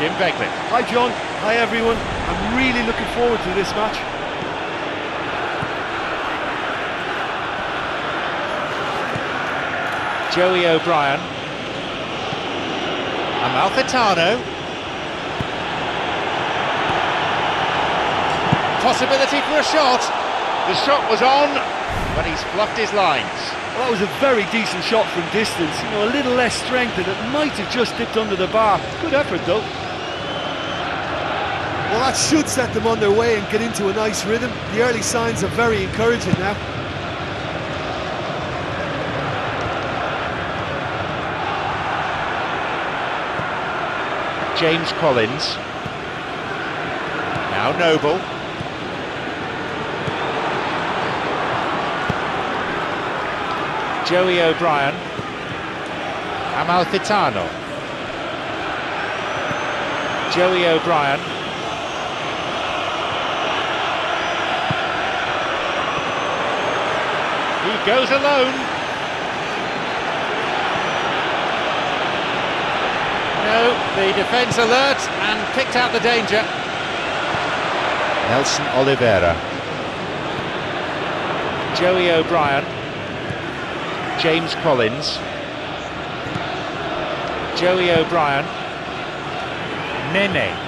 Jim Beglin. Hi John, hi everyone. I'm really looking forward to this match. Joey O'Brien. Amalfitano. Possibility for a shot. The shot was on, but he's fluffed his lines. Well, that was a very decent shot from distance. You know, a little less strength and it might have just dipped under the bar. Good effort though. Well, that should set them on their way and get into a nice rhythm. The early signs are very encouraging now. James Collins. Now Noble. Joey O'Brien. Amalfitano. Joey O'Brien. He goes alone. No, the defence alert and picked out the danger. Nelson Oliveira. Joey O'Brien. James Collins. Joey O'Brien. Nene.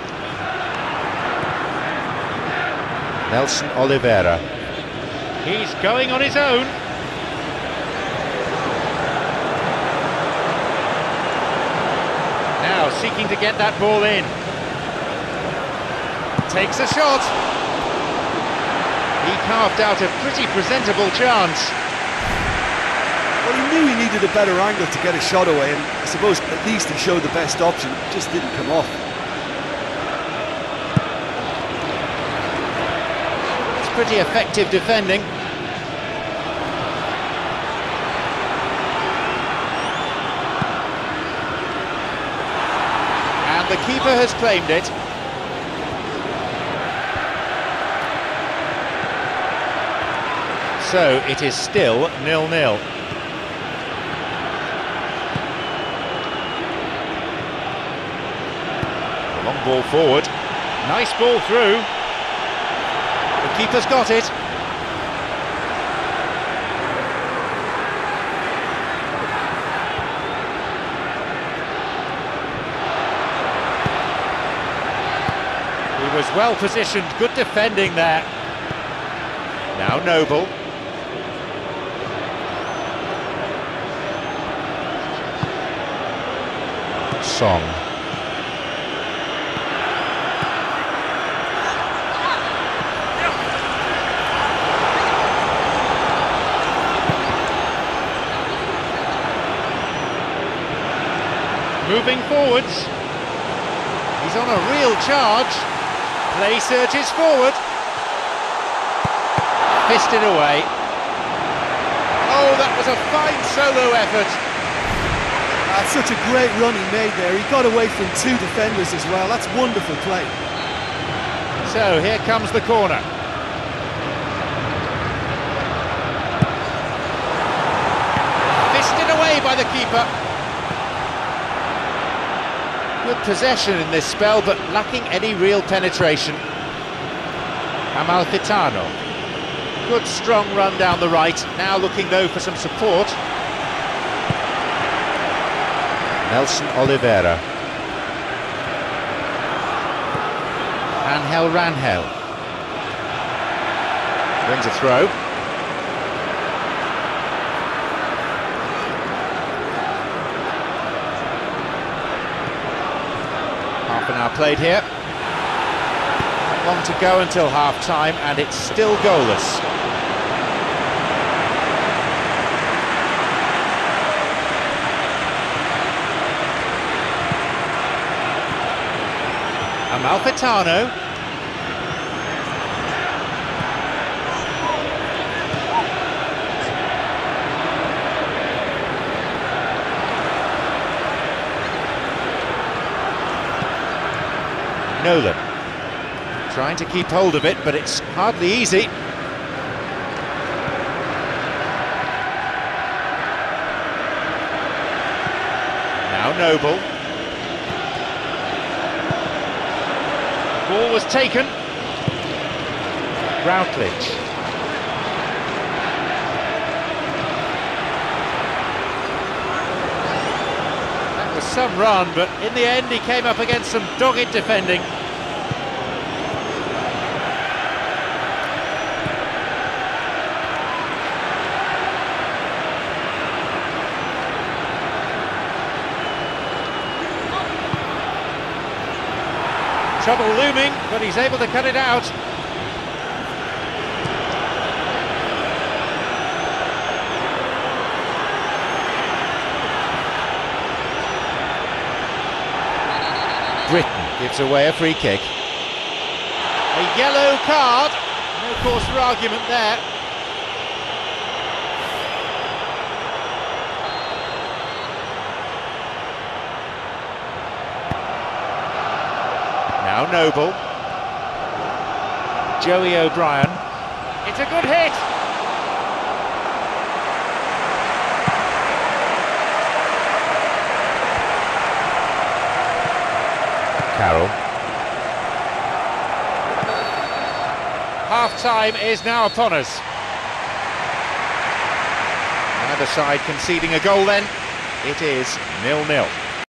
Nelson Oliveira. He's going on his own. Now seeking to get that ball in. Takes a shot. He carved out a pretty presentable chance. Well, he knew he needed a better angle to get a shot away, and I suppose at least he showed the best option. It just didn't come off. It's pretty effective defending. And the keeper has claimed it. So it is still 0-0. Long ball forward. Nice ball through. The keeper's got it. He was well positioned, good defending there. Now Noble. Song. Moving forwards. He's on a real charge. Play surges forward. Fisted away. Oh, that was a fine solo effort. That's such a great run he made there. He got away from two defenders as well. That's wonderful play. So here comes the corner. Fisted away by the keeper. Good possession in this spell, but lacking any real penetration. Amalfitano. Good strong run down the right. Now looking though for some support. Nelson Oliveira. Angel Rangel. Wins a throw. Half an hour played here. Not long to go until half-time, and it's still goalless. Amalfitano. Nolan. Trying to keep hold of it, but it's hardly easy. Now Noble. Ball was taken. Routledge. That was some run, but in the end he came up against some dogged defending. Trouble looming, but he's able to cut it out. Britton gives away a free kick. A yellow card. No cause for argument there. Now Noble. Joey O'Brien. It's a good hit. Carroll. Half-time is now upon us. Neither side conceding a goal then. It is 0-0.